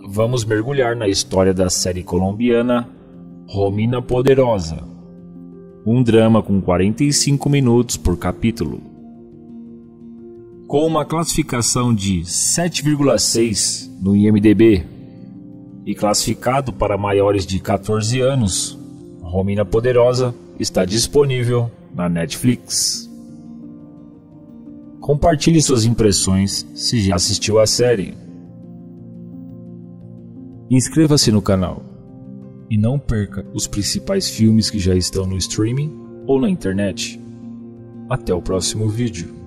vamos mergulhar na história da série colombiana Romina Poderosa, um drama com 45 minutos por capítulo. Com uma classificação de 7,6 no IMDb e classificado para maiores de 14 anos, Romina Poderosa está disponível na Netflix. Compartilhe suas impressões se já assistiu à série. Inscreva-se no canal e não perca os principais filmes que já estão no streaming ou na internet. Até o próximo vídeo.